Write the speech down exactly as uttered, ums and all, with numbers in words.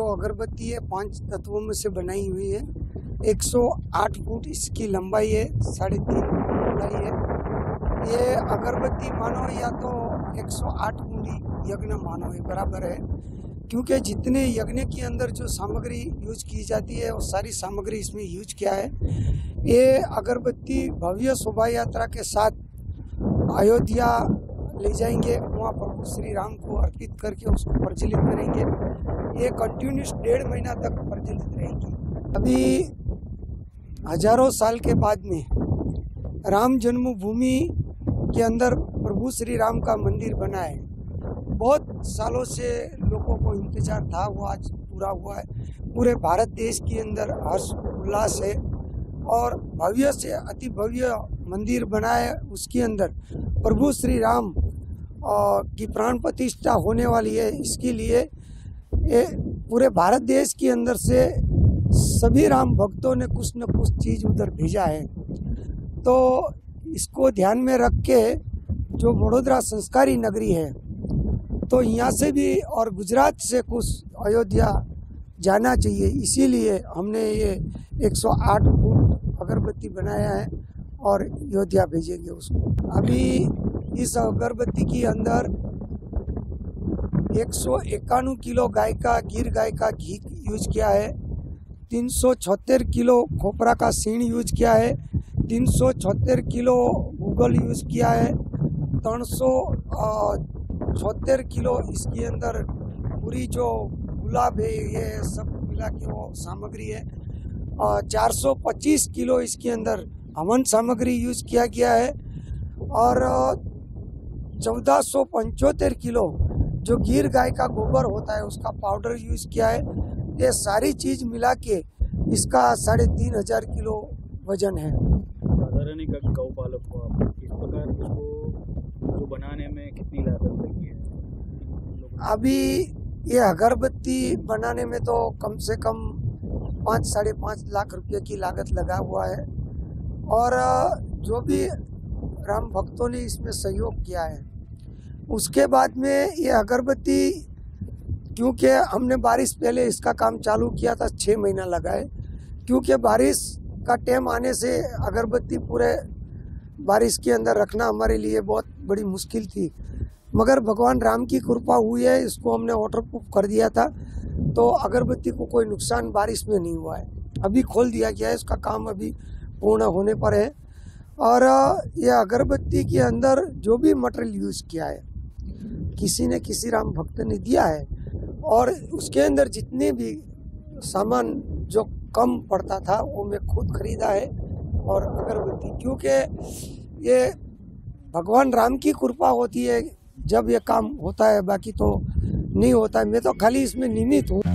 अगरबत्ती है, पांच तत्वों में से बनाई हुई है। एक सौ आठ फुट इसकी लंबाई है, साढ़े तीन चौड़ाई है। ये अगरबत्ती मानो या तो एक सौ आठ मुंडी यज्ञ मानो ये बराबर है, क्योंकि जितने यज्ञ के अंदर जो सामग्री यूज की जाती है वो सारी सामग्री इसमें यूज किया है। ये अगरबत्ती भव्य शोभा यात्रा के साथ अयोध्या ले जाएंगे, वहाँ प्रभु श्री राम को अर्पित करके उसको प्रज्वलित करेंगे। ये कंटिन्यूस डेढ़ महीना तक प्रज्वलित रहेंगी। अभी हजारों साल के बाद में राम जन्मभूमि के अंदर प्रभु श्री राम का मंदिर बना है। बहुत सालों से लोगों को इंतजार था, वो आज पूरा हुआ है। पूरे भारत देश के अंदर हर्ष उल्लास है और भव्य से अति भव्य मंदिर बना है। उसके अंदर प्रभु श्री राम की प्राण प्रतिष्ठा होने वाली है। इसके लिए ये पूरे भारत देश के अंदर से सभी राम भक्तों ने कुछ न कुछ चीज़ उधर भेजा है। तो इसको ध्यान में रख के जो वडोदरा संस्कारी नगरी है, तो यहाँ से भी और गुजरात से कुछ अयोध्या जाना चाहिए। इसीलिए हमने ये एक सौ आठ फुट अगरबत्ती बनाया है और अयोध्या भेजेंगे उसको। अभी इस अगरबत्ती के अंदर एक सौ इक्यानवे किलो गाय का गिर गाय का घी यूज किया है, तीन सौ छहत्तर किलो खोपरा का सीण यूज किया है, तीन सौ छहत्तर किलो गूगल यूज किया है, तीन सौ छहत्तर किलो इसके अंदर पूरी जो गुलाब है ये सब मिला के वो सामग्री है। चार सौ पच्चीस किलो इसके अंदर हवन सामग्री यूज किया गया है और चौदह सौ पंचोत्तर किलो जो गिर गाय का गोबर होता है उसका पाउडर यूज किया है। ये सारी चीज मिला के इसका साढ़े तीन हजार किलो वजन है। साधारण एक गौ पालक को आप इस प्रकार इसको जो बनाने में कितनी लागत लगी है? अभी ये अगरबत्ती बनाने में तो कम से कम पाँच साढ़े पाँच लाख रुपए की लागत लगा हुआ है और जो भी राम भक्तों ने इसमें सहयोग किया है। उसके बाद में ये अगरबत्ती, क्योंकि हमने बारिश पहले इसका काम चालू किया था, छः महीना लगा है, क्योंकि बारिश का टाइम आने से अगरबत्ती पूरे बारिश के अंदर रखना हमारे लिए बहुत बड़ी मुश्किल थी, मगर भगवान राम की कृपा हुई है। इसको हमने वाटरप्रूफ कर दिया था, तो अगरबत्ती को कोई नुकसान बारिश में नहीं हुआ है। अभी खोल दिया गया है, इसका काम अभी पूर्ण होने पर है। और यह अगरबत्ती के अंदर जो भी मटेरियल यूज़ किया है किसी ने किसी राम भक्त ने दिया है, और उसके अंदर जितने भी सामान जो कम पड़ता था वो मैं खुद खरीदा है। और अगरबत्ती, क्योंकि ये भगवान राम की कृपा होती है जब ये काम होता है, बाकी तो नहीं होता है। मैं तो खाली इसमें निमित्त हूँ।